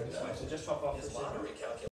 Fine, so just chop off His the center. lottery calculation.